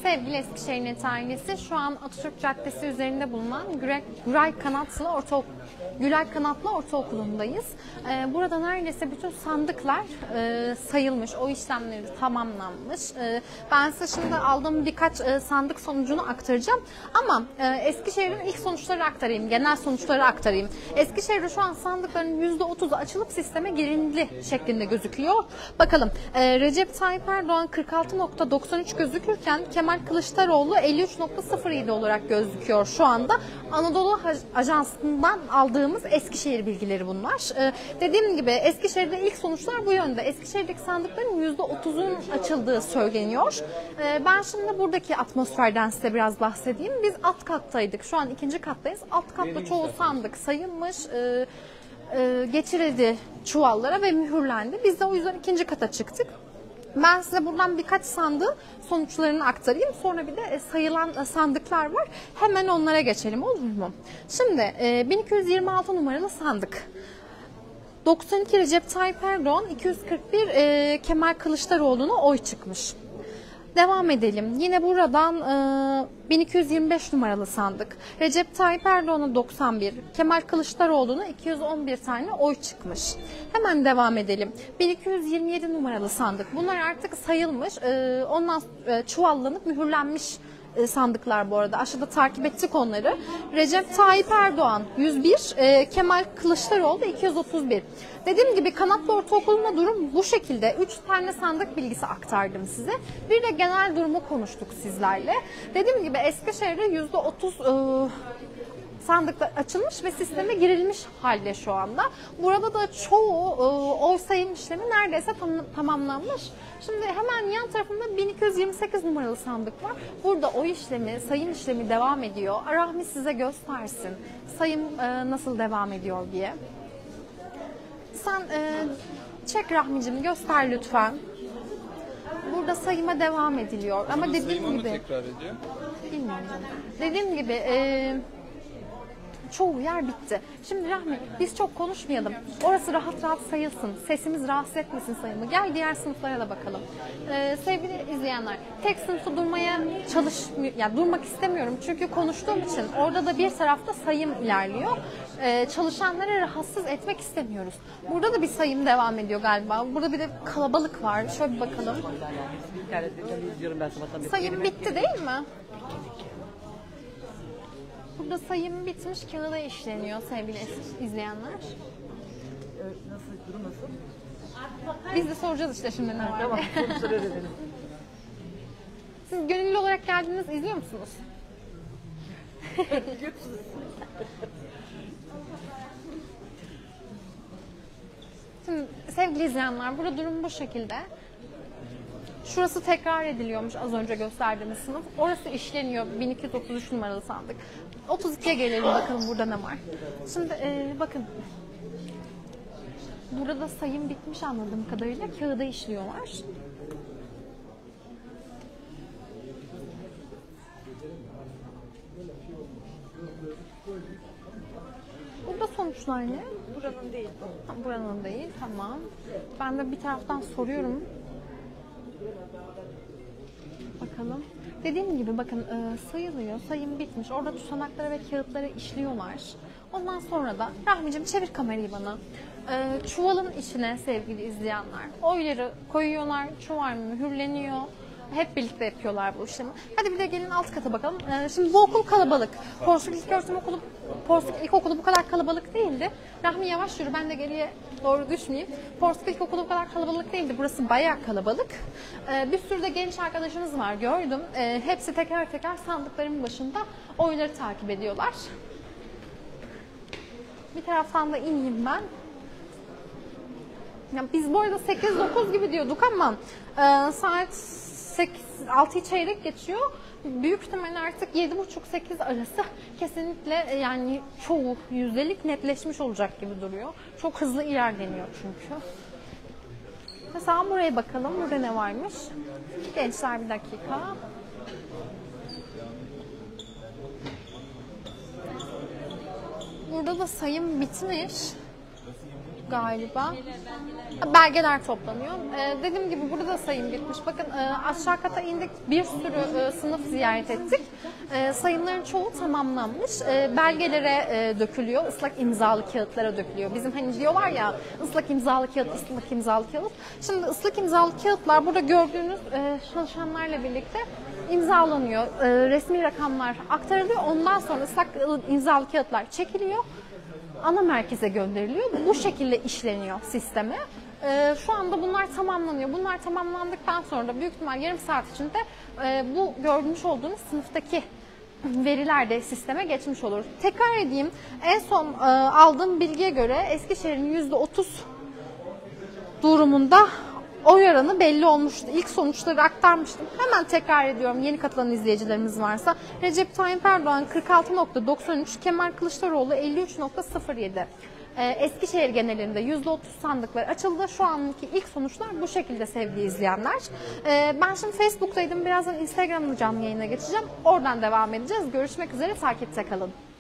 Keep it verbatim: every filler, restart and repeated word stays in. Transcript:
Sevgili Eskişehir Net ailesi, şu an Atatürk Caddesi üzerinde bulunan Güray, Güray Kanatlı Ortaokulu Gülay Kanatlı Ortaokulu'ndayız. Ee, burada neredeyse bütün sandıklar e, sayılmış, o işlemleri tamamlanmış. E, ben size şimdi aldığım birkaç e, sandık sonucunu aktaracağım. Ama e, Eskişehir'in ilk sonuçları aktarayım, genel sonuçları aktarayım. Eskişehir'de şu an sandıkların yüzde otuzu açılıp sisteme girildi şeklinde gözüküyor. Bakalım, e, Recep Tayyip Erdoğan kırk altı nokta doksan üç gözükürken Kemal Kılıçdaroğlu elli üç nokta sıfır yedi olarak gözüküyor şu anda. Anadolu Ajansı'ndan aldığımız Eskişehir bilgileri bunlar. Ee, dediğim gibi Eskişehir'de ilk sonuçlar bu yönde. Eskişehir'deki sandıkların yüzde otuzun açıldığı söyleniyor. Ee, ben şimdi buradaki atmosferden size biraz bahsedeyim. Biz alt kattaydık. Şu an ikinci kattayız. Alt katta çoğu sandık sayılmış, e, e, geçirildi çuvallara ve mühürlendi. Biz de o yüzden ikinci kata çıktık. Ben size buradan birkaç sandığın sonuçlarını aktarayım. Sonra bir de sayılan sandıklar var. Hemen onlara geçelim, olur mu? Şimdi bin iki yüz yirmi altı numaralı sandık. doksan iki Recep Tayyip Erdoğan, iki yüz kırk bir e, Kemal Kılıçdaroğlu'na oy çıkmış. Devam edelim. Yine buradan e, bin iki yüz yirmi beş numaralı sandık. Recep Tayyip Erdoğan'a doksan bir, Kemal Kılıçdaroğlu'na iki yüz on bir tane oy çıkmış. Hemen devam edelim. bin iki yüz yirmi yedi numaralı sandık. Bunlar artık sayılmış. E, ondan e, çuvallanıp mühürlenmiş e, sandıklar bu arada. Aşağıda takip ettik onları. Recep Tayyip Erdoğan yüz bir, e, Kemal Kılıçdaroğlu iki yüz otuz bir. Dediğim gibi Kanatlı Ortaokulu'nda durum bu şekilde. üç tane sandık bilgisi aktardım size. Bir de genel durumu konuştuk sizlerle. Dediğim gibi Eskişehir'de yüzde otuz e, sandıklar açılmış ve sisteme girilmiş halde şu anda. Burada da çoğu e, oy sayım işlemi neredeyse tam, tamamlanmış. Şimdi hemen yan tarafında bin iki yüz yirmi sekiz numaralı sandık var. Burada oy işlemi, sayım işlemi devam ediyor. Rahmi size göstersin sayım e, nasıl devam ediyor diye. Sen e, çek Rahmicim, göster lütfen. Burada sayıma devam ediliyor. Ama Burada dediğim gibi tekrar ediyor. Bilmiyorum canım. Dediğim gibi e, çoğu yer bitti. Şimdi Rahmi, biz çok konuşmayalım. Orası rahat rahat sayılsın. Sesimiz rahatsız etmesin sayımı. Gel diğer sınıflara da bakalım. Ee, sevgili izleyenler, tek sınıfta durmaya çalışmıyor, yani durmak istemiyorum. Çünkü konuştuğum için orada da bir tarafta sayım ilerliyor. Ee, çalışanları rahatsız etmek istemiyoruz. Burada da bir sayım devam ediyor galiba. Burada bir de kalabalık var. Şöyle bir bakalım. Sayım bitti değil mi? Burada sayım bitmiş, kağıda işleniyor sevgili izleyenler. Nasıl, durum nasıl? Biz de soracağız işte şimdi ne var. Tamam, sonuçları öğrenelim. Siz gönüllü olarak geldiniz, izliyor musunuz? Şimdi sevgili izleyenler, burada durum bu şekilde. Şurası tekrar ediliyormuş az önce gösterdiğimiz sınıf. Orası işleniyor. bin iki yüz otuz üç numaralı sandık. otuz ikiye gelelim bakalım burada ne var. Şimdi e, bakın. Burada sayım bitmiş anladığım kadarıyla. Kağıda işliyorlar. Burada sonuçlar ne? Buranın değil. Ha, buranın değil. Tamam. Ben de bir taraftan soruyorum. Bakalım. Dediğim gibi bakın e, sayılıyor. Sayım bitmiş. Orada tutanaklara ve kağıtlara işliyorlar. Ondan sonra da Rahmicim çevir kamerayı bana. E, çuvalın içine sevgili izleyenler oyları koyuyorlar. Çuval mühürleniyor. Hep birlikte yapıyorlar bu işlemi. Hadi bir de gelin alt kata bakalım. Ee, şimdi bu okul kalabalık. Porsuk İlköğretim Okulu, Porsuk İlkokulu bu kadar kalabalık değildi. Rahmi yavaş yürü, ben de geriye doğru düşmeyeyim. Porsuk İlkokulu bu kadar kalabalık değildi. Burası bayağı kalabalık. Ee, bir sürü de genç arkadaşınız var, gördüm. Ee, hepsi teker teker sandıkların başında oyları takip ediyorlar. Bir taraftan da ineyim ben. Ya biz bu arada sekiz dokuz gibi diyorduk ama e, saat altıyı çeyrek geçiyor. Büyük ihtimalle artık yedi buçuk sekiz arası kesinlikle yani çoğu yüzdelik netleşmiş olacak gibi duruyor. Çok hızlı ilerleniyor çünkü. Mesela buraya bakalım. Burada ne varmış? Gençler bir dakika. Burada da sayım bitmiş. galiba. Belgeler toplanıyor. Ee, dediğim gibi burada da sayım bitmiş. Bakın e, aşağı kata indik. Bir sürü e, sınıf ziyaret ettik. E, sayımların çoğu tamamlanmış. E, belgelere e, dökülüyor. Islak imzalı kağıtlara dökülüyor. Bizim hani diyorlar ya ıslak imzalı kağıt, ıslak imzalı kağıt. Şimdi ıslak imzalı kağıtlar burada gördüğünüz e, çalışanlarla birlikte imzalanıyor. E, resmi rakamlar aktarılıyor. Ondan sonra ıslak imzalı kağıtlar çekiliyor. Ana merkeze gönderiliyor. Bu şekilde işleniyor sisteme. Ee, şu anda bunlar tamamlanıyor. Bunlar tamamlandıktan sonra da büyük ihtimal yarım saat içinde e, bu görmüş olduğunuz sınıftaki veriler de sisteme geçmiş olur. Tekrar edeyim. En son e, aldığım bilgiye göre Eskişehir'in yüzde otuz durumunda oy oranı belli olmuştu. İlk sonuçları aktarmıştım. Hemen tekrar ediyorum yeni katılan izleyicilerimiz varsa. Recep Tayyip Erdoğan kırk altı nokta doksan üç, Kemal Kılıçdaroğlu elli üç nokta sıfır yedi. Ee, Eskişehir genelinde yüzde otuz sandıklar açıldı. Şu anki ilk sonuçlar bu şekilde sevgili izleyenler. Ee, ben şimdi Facebook'taydım. Birazdan Instagram'da canlı yayına geçeceğim. Oradan devam edeceğiz. Görüşmek üzere. Takipte kalın.